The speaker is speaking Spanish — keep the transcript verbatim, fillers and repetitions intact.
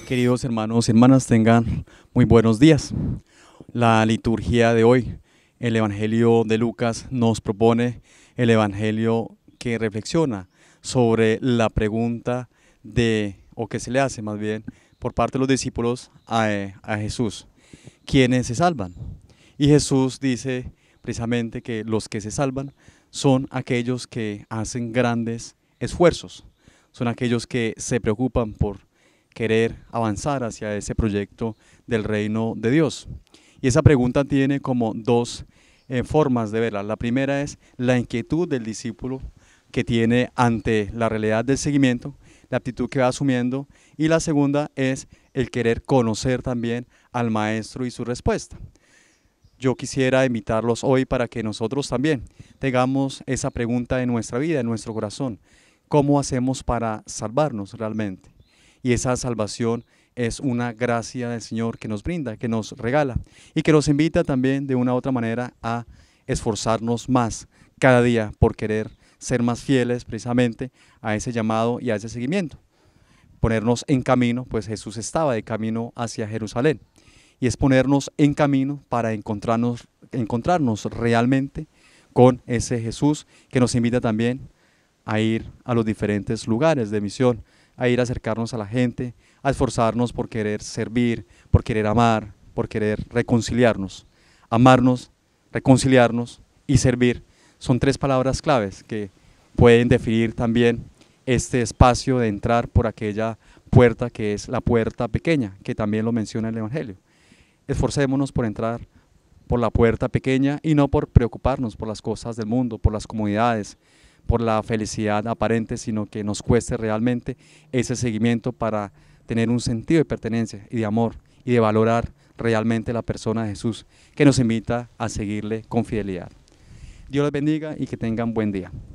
Queridos hermanos y hermanas, tengan muy buenos días. La liturgia de hoy, el Evangelio de Lucas, nos propone el Evangelio que reflexiona sobre la pregunta de, o que se le hace más bien, por parte de los discípulos a, a Jesús: ¿quiénes se salvan? Y Jesús dice precisamente que los que se salvan son aquellos que hacen grandes esfuerzos, son aquellos que se preocupan por querer avanzar hacia ese proyecto del reino de Dios. Y esa pregunta tiene como dos eh, formas de verla. La primera es la inquietud del discípulo que tiene ante la realidad del seguimiento, la actitud que va asumiendo, y la segunda es el querer conocer también al maestro y su respuesta. Yo quisiera invitarlos hoy para que nosotros también tengamos esa pregunta en nuestra vida, en nuestro corazón: ¿cómo hacemos para salvarnos realmente? Y esa salvación es una gracia del Señor que nos brinda, que nos regala y que nos invita también de una u otra manera a esforzarnos más cada día por querer ser más fieles precisamente a ese llamado y a ese seguimiento. Ponernos en camino, pues Jesús estaba de camino hacia Jerusalén, y es ponernos en camino para encontrarnos, encontrarnos realmente con ese Jesús que nos invita también a ir a los diferentes lugares de misión, a ir a acercarnos a la gente, a esforzarnos por querer servir, por querer amar, por querer reconciliarnos. Amarnos, reconciliarnos y servir son tres palabras claves que pueden definir también este espacio de entrar por aquella puerta que es la puerta pequeña, que también lo menciona el Evangelio. Esforcémonos por entrar por la puerta pequeña y no por preocuparnos por las cosas del mundo, por las comodidades, por la felicidad aparente, sino que nos cueste realmente ese seguimiento para tener un sentido de pertenencia y de amor y de valorar realmente la persona de Jesús, que nos invita a seguirle con fidelidad. Dios les bendiga y que tengan buen día.